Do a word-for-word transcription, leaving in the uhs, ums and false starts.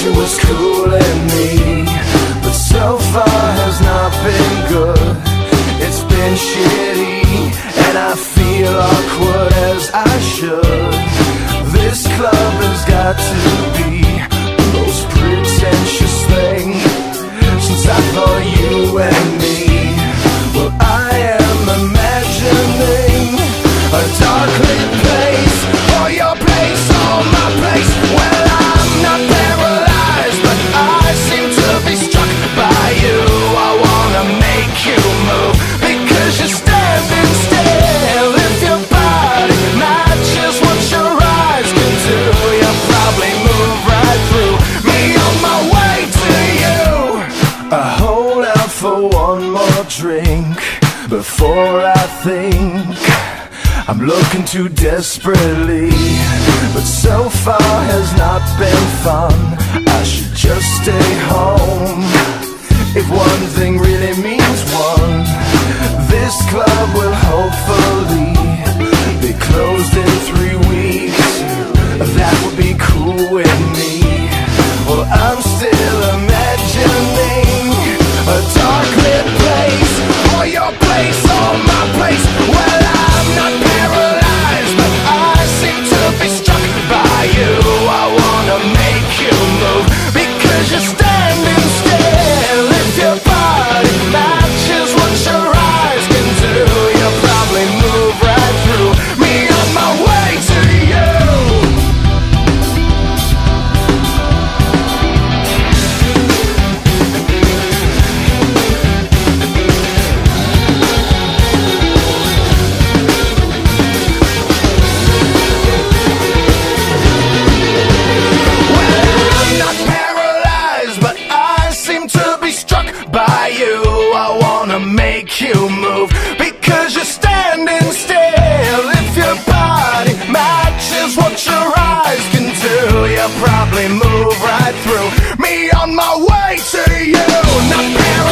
she was cooling me, but so far has not been good. It's been shitty, and I feel awkward as I should. This club has got to be the most pretentious thing since I thought you and me. Well, I am imagining a dark lit place, or your place, or my place. Well, I'm not paralyzed, but I seem to be struck by you. I wanna make you move, because you're standing still. If your body matches what your eyes can do, you'll probably move right through me on my way to you. I hold out for one more drink before I think I'm looking too desperately, but so far has not been fun. I should just stay home. If one thing really means one, this club will hopefully be closed in three weeks. That would be cool with me. Well, I'm still imagining a dark lit place, or your place, or my place. Well, I'm not paralyzed, but I seem to be struck by you. I wanna make you move, because you're standing still. If your body matches what your eyes can do, you'll probably move right through me on my way to you. By you, I wanna make you move, because you're standing still. If your body matches what your eyes can do, you'll probably move right through me on my way to you. Not